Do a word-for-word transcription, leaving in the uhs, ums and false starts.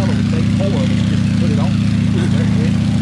throttle would take four of us just to put it on. Very quick.